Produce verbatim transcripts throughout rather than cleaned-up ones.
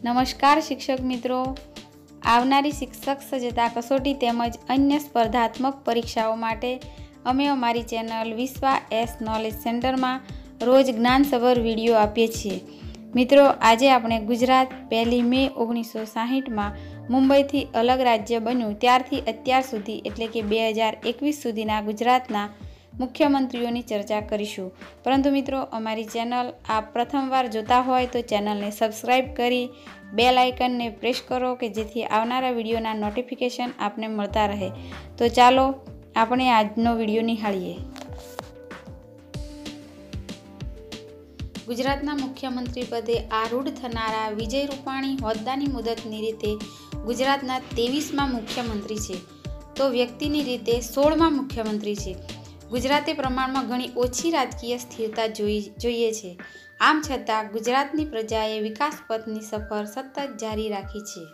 નમસ્કાર શિક્ષક મિત્રો, આવનારી શિક્ષક સજ્જતા કસોટી તેમજ અન્ય સ્પર્ધાત્મક પરીક્ષાઓ માટે અમે અમારી ચેનલ વિશ્વા એસ નોલેજ સેન્ટરમાં રોજ જ્ઞાનસભર વિડીયો આપીએ છીએ. મિત્રો, આજે આપણે ગુજરાત પહેલી મે ઓગણીસો સાહીઠમાં મુંબઈથી અલગ રાજ્ય બન્યું ત્યારથી અત્યાર સુધી એટલે કે બે હજાર એકવીસ સુધીના ગુજરાતના મુખ્યમંત્રીઓની ચર્ચા કરીશું. પરંતુ મિત્રો, અમારી ચેનલ આપ પ્રથમવાર જોતા હોય તો ચેનલને સબસ્ક્રાઈબ કરી બેલ આઇકનને પ્રેસ કરો કે જેથી આવનારા વિડીયોના નોટિફિકેશન આપને મળતા રહે. તો ચાલો આપણે આજનો વિડીયો નિહાળીએ. ગુજરાતના મુખ્યમંત્રી પદે આરૂઢ થનારા વિજય રૂપાણી હોદ્દાની મુદતની રીતે ગુજરાતના ત્રેવીસમા મુખ્યમંત્રી છે, તો વ્યક્તિની રીતે સોળમા મુખ્યમંત્રી છે. ગુજરાતે પ્રમાણમાં ઘણી ઓછી રાજકીય સ્થિરતા જોઈ જોઈએ છે. આમ છતાં ગુજરાતની પ્રજાએ વિકાસ પથની સફર સતત જારી રાખી છે.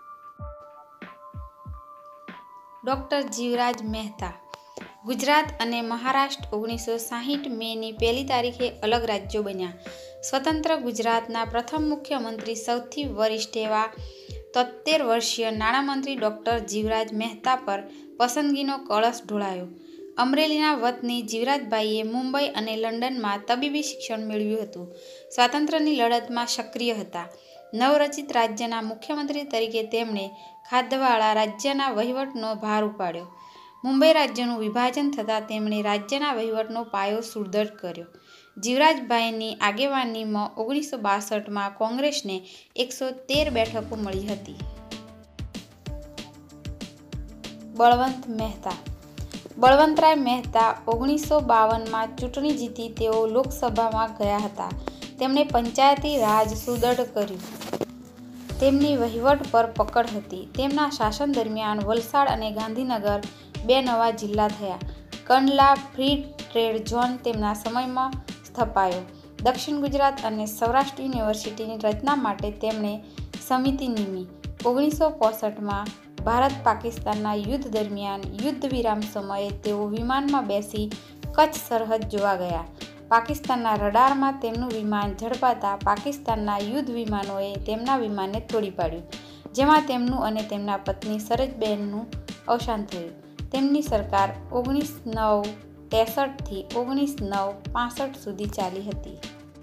ડોક્ટર જીવરાજ મહેતા. ગુજરાત અને મહારાષ્ટ્ર ઓગણીસો સાહીઠ મેની પહેલી તારીખે અલગ રાજ્યો બન્યા. સ્વતંત્ર ગુજરાતના પ્રથમ મુખ્યમંત્રી સૌથી વરિષ્ઠ એવા તોતેર વર્ષીય નાણામંત્રી ડોક્ટર જીવરાજ મહેતા પર પસંદગીનો કળશ ઢોળાયો. અમરેલીના વતની જીવરાજભાઈએ મુંબઈ અને લંડનમાં તબીબી શિક્ષણ મેળવ્યું હતું. સ્વાતંત્ર્યની લડતમાં સક્રિય હતા. નવરચિત રાજ્યના મુખ્યમંત્રી તરીકે તેમણે ખાદ્યવાળા રાજ્યના વહીવટનો ભાર ઉપાડ્યો. મુંબઈ રાજ્યનું વિભાજન થતાં તેમણે રાજ્યના વહીવટનો પાયો સુદૃઢ કર્યો. જીવરાજભાઈની આગેવાનીમાં ઓગણીસો બાસઠમાં કોંગ્રેસને એકસો તેર બેઠકો મળી હતી. બળવંત મહેતા. બળવંતરાય મહેતા ઓગણીસો બાવનમાં ચૂંટણી જીતી તેઓ લોકસભામાં ગયા હતા. તેમણે પંચાયતી રાજ સુદૃઢ કર્યું. તેમની વહીવટ પર પકડ હતી. તેમના શાસન દરમિયાન વલસાડ અને ગાંધીનગર બે નવા જિલ્લા થયા. કંડલા ફ્રી ટ્રેડ ઝોન તેમના સમયમાં સ્થપાયો. દક્ષિણ ગુજરાત અને સૌરાષ્ટ્ર યુનિવર્સિટીની રચના માટે તેમણે સમિતિ નિમી. ઓગણીસો પોસઠમાં ભારત પાકિસ્તાનના યુદ્ધ દરમિયાન યુદ્ધ વિરામ સમયે તેઓ વિમાનમાં બેસી કચ્છ સરહદ જોવા ગયા. પાકિસ્તાનના રડારમાં તેમનું વિમાન ઝડપાતા પાકિસ્તાનના યુદ્ધ વિમાનોએ તેમના વિમાનને તોડી પાડ્યું, જેમાં તેમનું અને તેમના પત્ની સરોજબેનનું અવસાન થયું. તેમની સરકાર ઓગણીસ નવ ત્રેસઠથી ઓગણીસ નવ પાસઠ સુધી ચાલી હતી.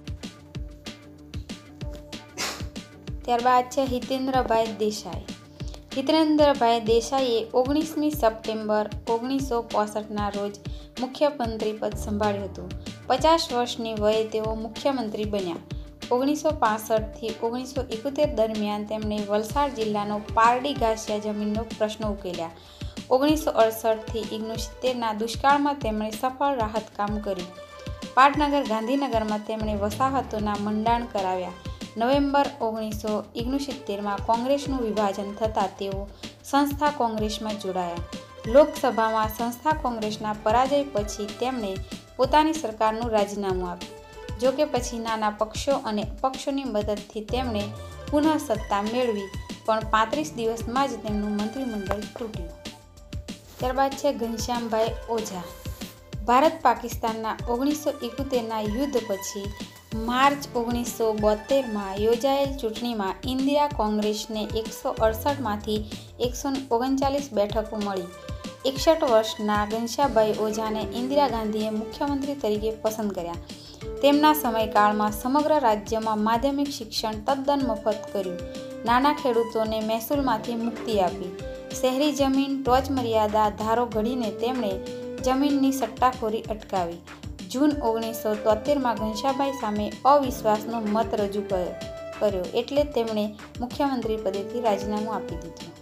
ત્યારબાદ છે હિતેન્દ્રભાઈ દેસાઈ. હિતેન્દ્રભાઈ દેસાઈએ ઓગણીસમી સપ્ટેમ્બર ઓગણીસો પોસઠના રોજ મુખ્યમંત્રી પદ સંભાળ્યું હતું. પચાસ વર્ષની વયે તેઓ મુખ્યમંત્રી બન્યા. ઓગણીસો પાસઠથી ઓગણીસો એકોતેર દરમિયાન તેમણે વલસાડ જિલ્લાનો પારડી ઘાસિયા જમીનનો પ્રશ્ન ઉકેલ્યા. ઓગણીસો અડસઠથી ઓગણસિત્તેરના દુષ્કાળમાં તેમણે સફળ રાહત કામ કર્યું. પાટનગર ગાંધીનગરમાં તેમણે વસાહતોના મંડાણ કરાવ્યા. નવેમ્બર ઓગણીસો ઓગણસિત્તેરમાં કોંગ્રેસનું વિભાજન થતાં તેઓ સંસ્થા કોંગ્રેસમાં જોડાયા. લોકસભામાં સંસ્થા કોંગ્રેસના પરાજય પછી તેમણે પોતાની સરકારનું રાજીનામું આપ્યું. જોકે પછી નાના પક્ષો અને અપક્ષોની મદદથી તેમણે પુનઃ સત્તા મેળવી, પણ પાંત્રીસ દિવસમાં જ તેમનું મંત્રીમંડળ તૂટ્યું. ત્યારબાદ છે ઘનશ્યામભાઈ ઓઝા. ભારત પાકિસ્તાનના ઓગણીસો એકોતેરના યુદ્ધ પછી માર્ચ ઓગણીસો બોતેરમાં યોજાયેલ ચૂંટણીમાં ઇન્દિરા કોંગ્રેસને એકસો અડસઠમાંથી એકસો ઓગણચાલીસ બેઠકો મળી. એકસઠ વર્ષના ઘનશ્યામભાઈ ઓઝાને ઇન્દિરા ગાંધીએ મુખ્યમંત્રી તરીકે પસંદ કર્યા. તેમના સમયકાળમાં સમગ્ર રાજ્યમાં માધ્યમિક શિક્ષણ તદ્દન મફત કર્યું. નાના ખેડૂતોને મહેસૂલમાંથી મુક્તિ આપી. શહેરી જમીન ટોચમર્યાદા ધારો ઘડીને તેમણે જમીનની સટ્ટાખોરી અટકાવી. જૂન ઓગણીસો તોતેરમાં ઘનશ્યામભાઈ સામે અવિશ્વાસનો મત રજૂ કર્યો એટલે તેમણે મુખ્યમંત્રી પદેથી રાજીનામું આપી દીધું.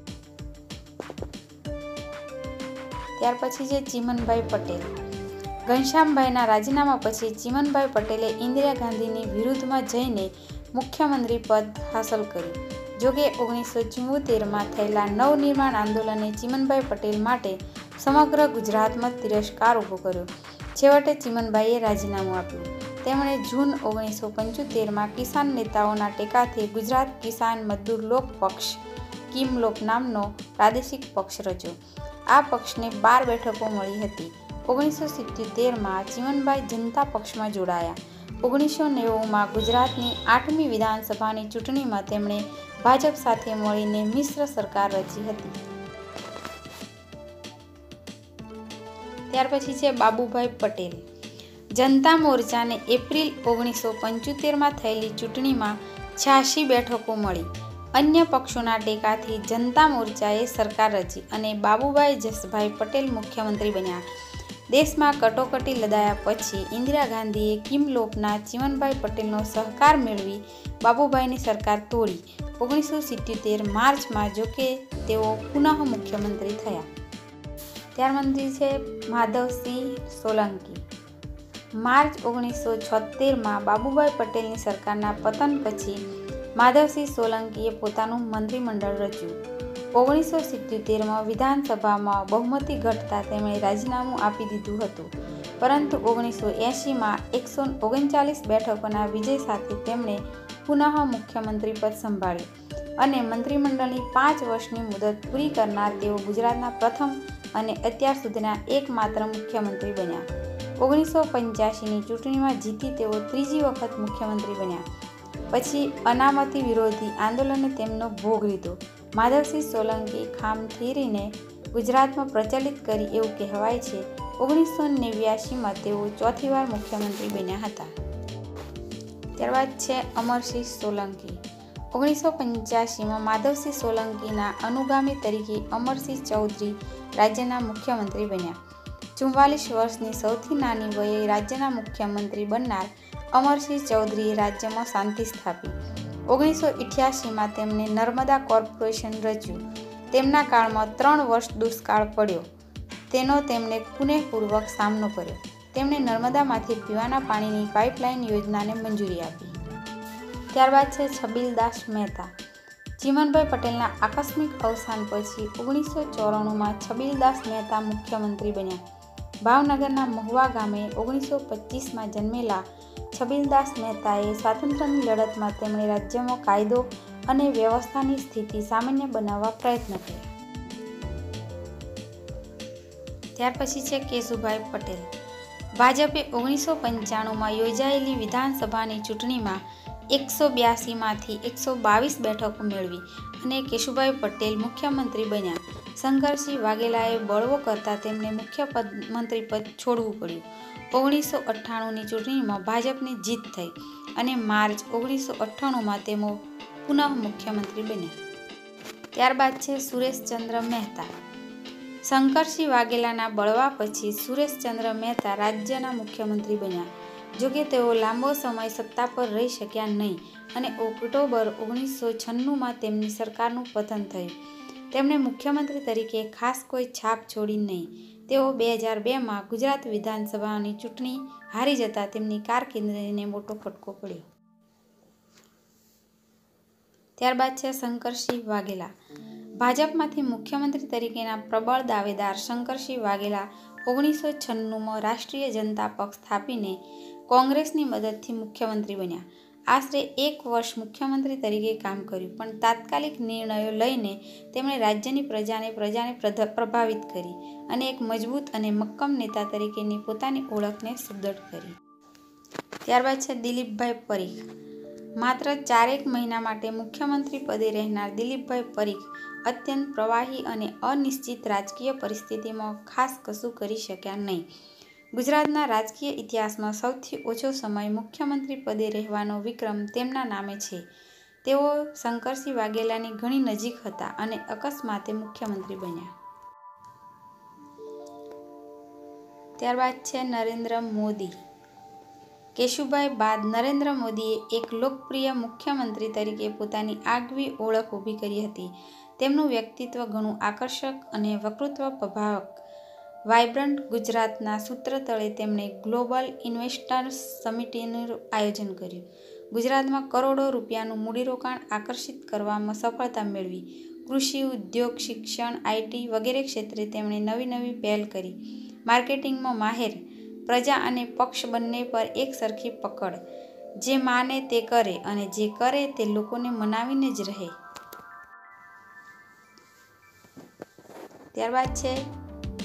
ત્યાર પછી છે ચીમનભાઈ પટેલ. ઘનશ્યામભાઈના રાજીનામા પછી ચીમનભાઈ પટેલે ઇન્દિરા ગાંધીની વિરુદ્ધમાં જઈને મુખ્યમંત્રી પદ હાંસલ કર્યું. જોકે ઓગણીસો ચુમ્મોતેરમાં થયેલા નવનિર્માણ આંદોલને ચીમનભાઈ પટેલ માટે સમગ્ર ગુજરાતમાં તિરસ્કાર ઊભો કર્યો. છેવટે ચીમનભાઈએ રાજીનામું આપ્યું. તેમણે જૂન ઓગણીસો પંચોતેરમાં કિસાન નેતાઓના ટેકાથી ગુજરાત કિસાન મજદૂર લોક પક્ષ કિમલોક નામનો પ્રાદેશિક પક્ષ રચ્યો. આ પક્ષને બાર બેઠકો મળી હતી. ઓગણીસો સિત્તોતેરમાં ચીમનભાઈ જનતા પક્ષમાં જોડાયા. ઓગણીસો નેવુંમાં ગુજરાતની આઠમી વિધાનસભાની ચૂંટણીમાં તેમણે ભાજપ સાથે મળીને મિશ્ર સરકાર રચી હતી. ત્યાર પછી છે બાબુભાઈ પટેલ. જનતા મોરચાને એપ્રિલ ઓગણીસો પંચોતેરમાં થયેલી ચૂંટણીમાં છ્યાસી બેઠકો મળી. અન્ય પક્ષોના ટેકાથી જનતા મોરચાએ સરકાર રચી અને બાબુભાઈ જસભાઈ પટેલ મુખ્યમંત્રી બન્યા. દેશમાં કટોકટી લદાયા પછી ઇન્દિરા ગાંધીએ કિમલોપના ચીમનભાઈ પટેલનો સહકાર મેળવી બાબુભાઈની સરકાર તોડી. ઓગણીસો સિત્યોતેર માર્ચમાં જોકે તેઓ પુનઃ મુખ્યમંત્રી થયા. ત્યારમંત્રી છે માધવસિંહ સોલંકી. માર્ચ ઓગણીસો છોતેરમાં બાબુભાઈ પટેલની સરકારના પતન પછી માધવસિંહ સોલંકીએ પોતાનું મંત્રીમંડળ રચ્યું. ઓગણીસો સિત્યોતેરમાં વિધાનસભામાં બહુમતી ઘટતા તેમણે રાજીનામું આપી દીધું હતું, પરંતુ ઓગણીસો એંશીમાં એકસો ઓગણચાલીસ બેઠકોના વિજય સાથે તેમણે પુનઃ મુખ્યમંત્રી પદ સંભાળ્યું અને મંત્રીમંડળની પાંચ વર્ષની મુદત પૂરી કરનાર તેઓ ગુજરાતના પ્રથમ અને અત્યાર સુધીના એકમાત્ર મુખ્યમંત્રી બન્યા. ઓગણીસો પંચ્યાસીની ચૂંટણીમાં જીતી તેઓ ત્રીજી વખત મુખ્યમંત્રી બન્યા. પછી અનામતી વિરોધી આંદોલને તેમનો ભોગ લીધો. માધવસિંહ સોલંકી ખામથીરીને ગુજરાતમાં પ્રચલિત કરી એવું કહેવાય છે. ઓગણીસો નેવ્યાસીમાં તેઓ ચોથી વાર મુખ્યમંત્રી બન્યા હતા. ત્યારબાદ છે અમરસિંહ સોલંકી. ઓગણીસો પંચ્યાસીમાં માધવસિંહ સોલંકીના અનુગામી તરીકે અમરસિંહ ચૌધરી રાજ્યના મુખ્યમંત્રી બન્યા. ચુમ્વાલીસ વર્ષની સૌથી નાની વયે રાજ્યના મુખ્યમંત્રી બનનાર અમરસિંહ ચૌધરીએ રાજ્યમાં શાંતિ સ્થાપી. ઓગણીસો અઠ્યાસીમાં તેમણે નર્મદા કોર્પોરેશન રચ્યું. તેમના કાળમાં ત્રણ વર્ષ દુષ્કાળ પડ્યો, તેનો તેમણે કુનેહપૂર્વક સામનો કર્યો. તેમણે નર્મદામાંથી પીવાના પાણીની પાઇપલાઇન યોજનાને મંજૂરી આપી. ત્યારબાદ છે છબીલદાસ મહેતા. ચીમનભાઈ પટેલના આકસ્મિક અવસાન પછી ઓગણીસો ચોરાણુંમાં છબીલદાસ મહેતા મુખ્યમંત્રી બન્યા. ભાવનગરના મહુવા ગામે ઓગણીસો પચીસમાં જન્મેલા છબીલદાસ મહેતાએ સ્વાતંત્ર્યની લડતમાં તેમણે રાજ્યમાં કાયદો અને વ્યવસ્થાની સ્થિતિ સામાન્ય બનાવવા પ્રયત્ન કર્યા. ત્યાર પછી છે કેશુભાઈ પટેલ. ભાજપે ઓગણીસો પંચાણુંમાં યોજાયેલી વિધાનસભાની ચૂંટણીમાં એકસો બ્યાસીમાંથી એકસો બાવીસ બેઠકો મેળવી અને કેશુભાઈ પટેલ મુખ્યમંત્રી બન્યા. શંકરસિંહ વાઘેલાએ બળવો કરતા તેમને મુખ્ય પદ મંત્રી પદ છોડવું પડ્યું. ઓગણીસો અઠ્ઠાણુંની ચૂંટણીમાં ભાજપની જીત થઈ અને માર્ચ ઓગણીસો અઠ્ઠાણુંમાં તેઓ પુનઃ મુખ્યમંત્રી બન્યા. ત્યારબાદ છે સુરેશચંદ્ર મહેતા. શંકરસિંહ વાઘેલાના બળવા પછી સુરેશચંદ્ર મહેતા રાજ્યના મુખ્યમંત્રી બન્યા. જોકે તેઓ લાંબો સમય સત્તા પર રહી શક્યા નહીં અને ઓક્ટોબર ઓગણીસો છન્નુંમાં તેમની સરકારનું પતન થયું. તેમણે મુખ્યમંત્રી તરીકે ખાસ કોઈ છાપ છોડી નહીં. તેઓ બે હજાર બેમાં ગુજરાત વિધાનસભાની ચૂંટણી હારી જતા તેમની કારકિર્દીને મોટો ફટકો પડ્યો. ત્યારબાદ છે શંકરસિંહ વાઘેલા. ભાજપમાંથી મુખ્યમંત્રી તરીકેના પ્રબળ દાવેદાર શંકરસિંહ વાઘેલા ઓગણીસો છન્નુંમાં રાષ્ટ્રીય જનતા પક્ષ સ્થાપીને કોંગ્રેસની મદદથી મુખ્યમંત્રી બન્યા. આશરે એક વર્ષ મુખ્યમંત્રી તરીકે કામ કર્યું, પણ તાત્કાલિક નિર્ણયો લઈને તેમણે રાજ્યની પ્રજાને પ્રજાને પ્રભાવિત કરી અને એક મજબૂત અને મક્કમ નેતા તરીકેની પોતાની ઓળખને સુદૃઢ કરી. ત્યારબાદ છે દિલીપભાઈ પરીખ. માત્ર ચારેક મહિના માટે મુખ્યમંત્રી પદે રહેનાર દિલીપભાઈ પરીખ અત્યંત પ્રવાહી અને અનિશ્ચિત રાજકીય પરિસ્થિતિમાં ખાસ કશું કરી શક્યા નહીં. ગુજરાતના રાજકીય ઇતિહાસમાં સૌથી ઓછો સમય મુખ્યમંત્રી પદે રહેવાનો વિક્રમ તેમના નામે છે. તેઓ શંકરસિંહ વાઘેલાની ઘણી નજીક હતા અને અકસ્માતે મુખ્યમંત્રી બન્યા. ત્યારબાદ છે નરેન્દ્ર મોદી. કેશુભાઈ બાદ નરેન્દ્ર મોદીએ એક લોકપ્રિય મુખ્યમંત્રી તરીકે પોતાની આગવી ઓળખ ઊભી કરી હતી. તેમનું વ્યક્તિત્વ ઘણું આકર્ષક અને વક્તૃત્વ પ્રભાવક. વાઇબ્રન્ટ ગુજરાતના સૂત્ર તળે તેમણે ગ્લોબલ ઇન્વેસ્ટર્સ સમિટનું આયોજન કર્યું. ગુજરાતમાં કરોડો રૂપિયાનું મૂડીરોકાણ આકર્ષિત કરવામાં સફળતા મેળવી. કૃષિ, ઉદ્યોગ, શિક્ષણ, આઈટી વગેરે ક્ષેત્રે તેમણે નવી નવી પહેલ કરી. માર્કેટિંગમાં માહેર, પ્રજા અને પક્ષ બંને પર એક સરખી પકડ. જે માને તે કરે અને જે કરે તે લોકોને મનાવીને જ રહે. ત્યારબાદ છે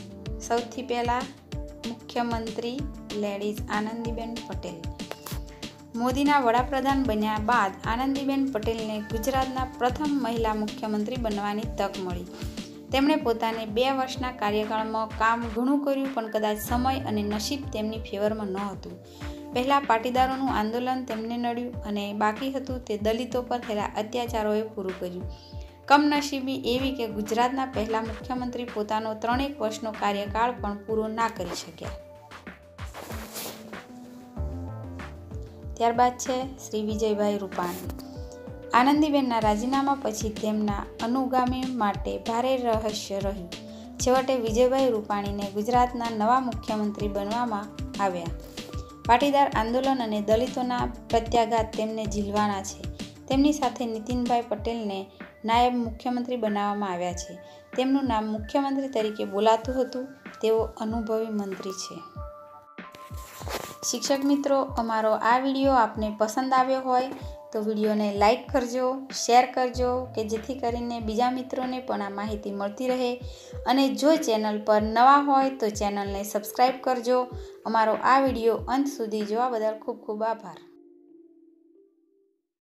સૌથી પહેલા મુખ્યમંત્રી લેડીઝ આનંદીબેન પટેલ. મોદીના વડાપ્રધાન બન્યા બાદ આનંદીબેન પટેલને ગુજરાતના પ્રથમ મહિલા મુખ્યમંત્રી બનવાની તક મળી. તેમણે પોતાની બે વર્ષના કાર્યકાળમાં કામ ઘણું કર્યું, પણ કદાચ સમય અને નસીબ તેમની ફેવરમાં નહોતું. પહેલાં પાટીદારોનું આંદોલન તેમને નડ્યું અને બાકી હતું તે દલિતો પર થયેલા અત્યાચારોએ પૂરું કર્યું. કમનસીબી એવી કે ગુજરાતના પહેલા મુખ્યમંત્રી પોતાનો ત્રણેક વર્ષનો કાર્યકાળ પણ પૂરો ના કરી શક્યા. ત્યારબાદ છે શ્રી વિજયભાઈ રૂપાણી. આનંદીબેનના રાજીનામા પછી તેમના અનુગામી માટે ભારે રહસ્ય રહ્યું. છેવટે વિજયભાઈ રૂપાણીને ગુજરાતના નવા મુખ્યમંત્રી બનવામાં આવ્યા. પાટીદાર આંદોલન અને દલિતોના પ્રત્યાઘાત તેમને ઝીલવાના છે. તેમની સાથે નીતિનભાઈ પટેલને નાયબ મુખ્યમંત્રી બનાવવામાં આવ્યા છે. તેમનું નામ મુખ્યમંત્રી તરીકે બોલાતું હતું. તેઓ અનુભવી મંત્રી છે. શિક્ષક મિત્રો, અમારો આ વિડીયો આપને પસંદ આવ્યો હોય તો વિડીયોને લાઈક કરજો, શેર કરજો કે જેથી કરીને બીજા મિત્રોને પણ આ માહિતી મળતી રહે. અને જો ચેનલ પર નવા હોય તો ચેનલને સબસ્ક્રાઈબ કરજો. અમારો આ વિડીયો અંત સુધી જોવા બદલ ખૂબ ખૂબ આભાર.